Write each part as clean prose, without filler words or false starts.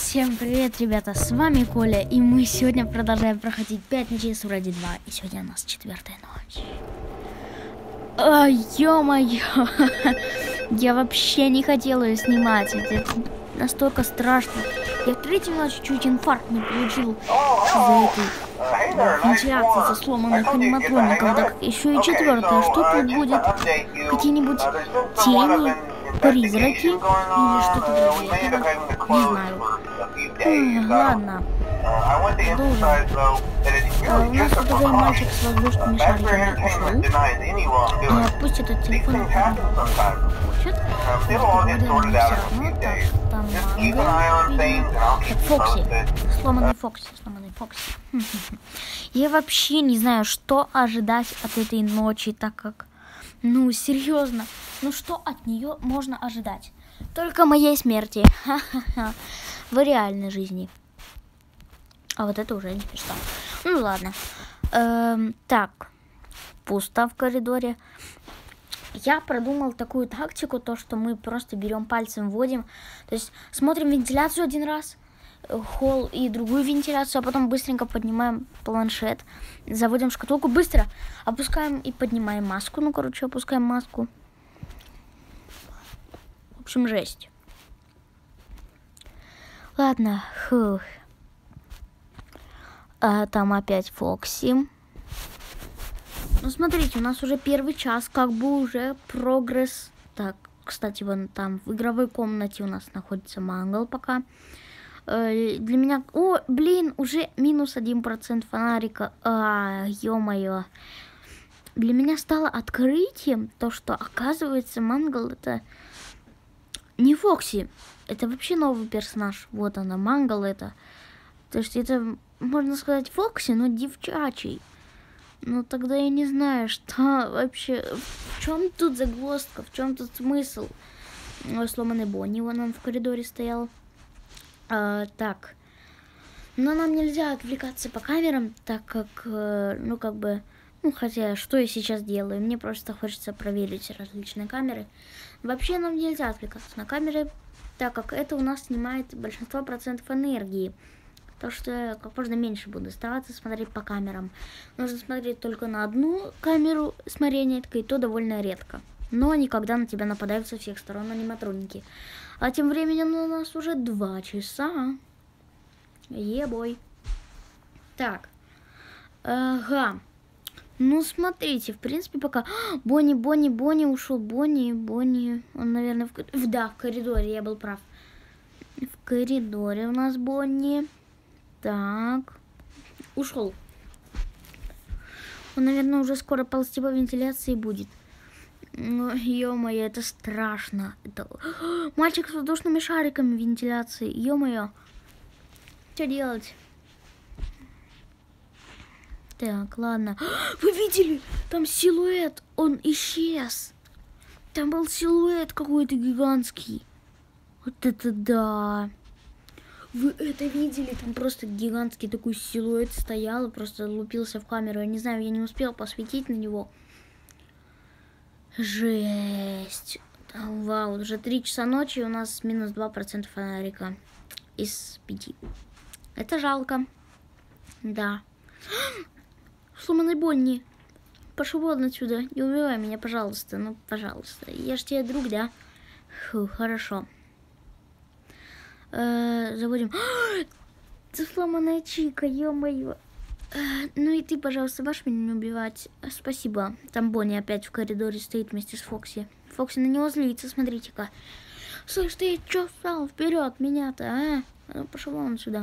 Всем привет, ребята, с вами Коля, и мы сегодня продолжаем проходить 5 ночей с ради 2, и сегодня у нас 4-я ночь. Ё-моё, я вообще не хотела ее снимать, это настолько страшно. Я в 3-й ночи чуть инфаркт не получил из-за этой вентиляции со сломанных аниматроников, так еще и 4-я, что тут будет? Какие-нибудь тени, призраки или что-то другое? Не знаю. Ладно. Продолжим. У нас тут уже мальчик с воздушными шариками ушел. Пусть этот телефон не хочет. Фокси. Сломанный Фокси. Я вообще не знаю, что ожидать от этой ночи, так как... Ну, серьезно. Ну, что от нее можно ожидать? Только моей смерти. Ха-ха-ха. В реальной жизни. А вот это уже не смешно. Ну ладно. Так. Пусто в коридоре. Я продумал такую тактику, то что мы просто берем пальцем, вводим. То есть смотрим вентиляцию один раз, холл и другую вентиляцию, а потом быстренько поднимаем планшет, заводим шкатулку, быстро опускаем и поднимаем маску. Ну, короче, опускаем маску. В общем, жесть. Ладно, фух. Там опять Фокси. Ну, смотрите, у нас уже 1-й час, как бы уже прогресс. Так, кстати, вон там в игровой комнате у нас находится Мангл пока. Для меня... О, блин, уже минус 1% фонарика. Ё-моё. Для меня стало открытием то, что, оказывается, Мангл это не Фокси. Это вообще новый персонаж. Вот она, Мангл это. То есть это, можно сказать, Фокси, но девчачий. Ну тогда я не знаю, что вообще... В чем тут загвоздка, в чем тут смысл? Сломанный Бонни, вон он в коридоре стоял. Так. Но нам нельзя отвлекаться по камерам, так как, ну как бы... Ну хотя, что я сейчас делаю? Мне просто хочется проверить различные камеры. Вообще нам нельзя отвлекаться на камеры, так как это у нас снимает большинство процентов энергии. То, что я как можно меньше буду оставаться смотреть по камерам. Нужно смотреть только на одну камеру с марионеткой, и то довольно редко. Но никогда на тебя нападают со всех сторон аниматроники. А тем временем у нас уже 2 часа. Ебой. Так. Ага. Ну, смотрите, в принципе, пока... Бонни ушел. Бонни. Он, наверное, в коридоре, я был прав. В коридоре у нас Бонни. Так. Ушел. Он, наверное, уже скоро ползти по вентиляции будет. Ё-моё, это страшно. Это... Мальчик с воздушными шариками в вентиляции. Ё-моё. Что делать? Так, ладно. Вы видели? Там силуэт. Он исчез. Там был силуэт какой-то гигантский. Вот это да. Вы это видели? Там просто гигантский такой силуэт стоял и просто лупился в камеру. Я не знаю, я не успел посветить на него. Жесть. Вау, уже 3 часа ночи, у нас минус 2% фонарика из 5. Это жалко. Да. Сломанный Бонни. Пошел вон отсюда. Не убивай меня, пожалуйста. Ну, пожалуйста. Я ж тебе друг, да? Фу, хорошо. Заводим. Ты сломанная Чика, ё-моё. Ну и ты, пожалуйста, можешь меня не убивать? Спасибо. Там Бонни опять в коридоре стоит вместе с Фокси. Фокси на него злится, смотрите-ка. Слышь, ты чё встал вперед меня-то, а? Ну, пошел вон сюда.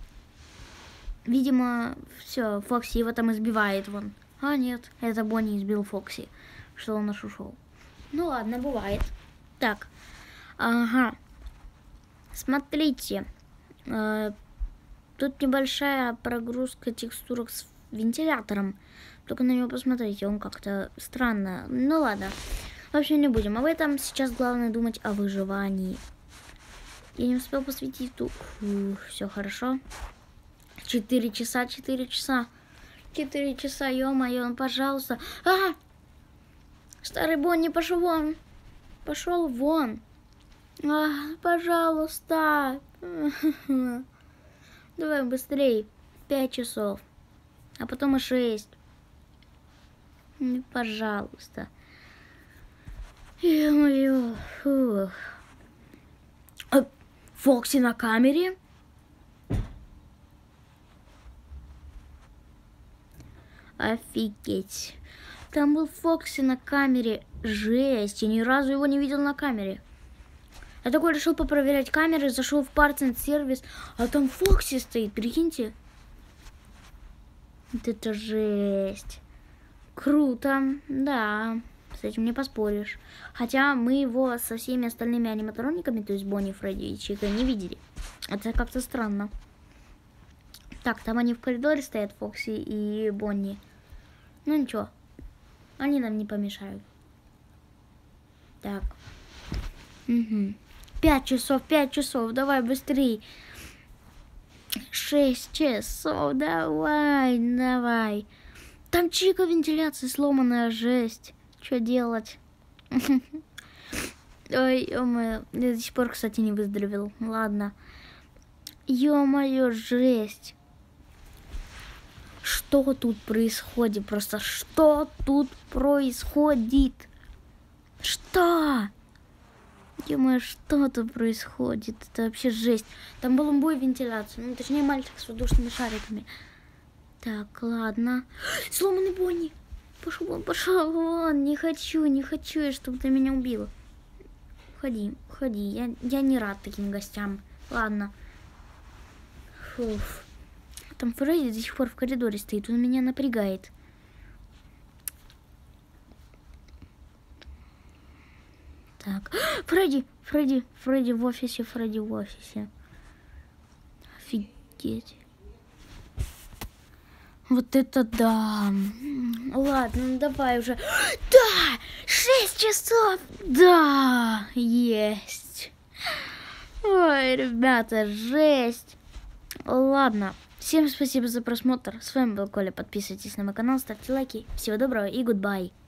Видимо, все, Фокси его там избивает вон. А нет, это Бонни избил Фокси, что он аж ушел. Ну ладно, бывает. Так, ага. Смотрите, тут небольшая прогрузка текстурок с вентилятором. Только на него посмотрите, он как-то странно. Ну ладно, вообще не будем об этом. Сейчас главное думать о выживании. Я не успел посветить тут. Все хорошо. 4 часа, 4 часа. 4 часа, ё-моё, пожалуйста. Старый Бонни, пошел вон. Пошел вон. Пожалуйста. Давай быстрей. 5 часов. А потом и 6. Пожалуйста. Ё-моё. Фух. Фокси на камере? Офигеть. Там был Фокси на камере. Жесть. Я ни разу его не видел на камере. Я такой решил попроверять камеры, зашел в Partner сервис, а там Фокси стоит, прикиньте. Вот это жесть. Круто, да, с этим не поспоришь. Хотя мы его со всеми остальными аниматрониками, то есть Бонни, Фредди и Чика, не видели. Это как-то странно. Так, там они в коридоре стоят, Фокси и Бонни. Ну ничего, они нам не помешают. Так. Угу. 5 часов, давай быстрей. 6 часов, давай. Там Чика вентиляция сломанная, жесть. Что делать? Ой, ё-моё, я до сих пор, кстати, не выздоровел. Ладно. Ё-моё, жесть. Что тут происходит? Просто что тут происходит? Что? Ё-моё, что тут происходит? Это вообще жесть. Там балумбой вентиляция. Ну, точнее, мальчик с воздушными шариками. Так, ладно. Сломанный Бонни. Пошел вон. Не хочу, чтобы ты меня убила. Уходи. Я не рад таким гостям. Ладно. Фуф. Там Фредди до сих пор в коридоре стоит. Он меня напрягает. Так. Фредди в офисе. Офигеть. Вот это да. Ладно, ну давай уже. Да! 6 часов! Да! Есть. Ой, ребята, жесть. Ладно. Всем спасибо за просмотр. С вами был Коля. Подписывайтесь на мой канал, ставьте лайки. Всего доброго и гудбай.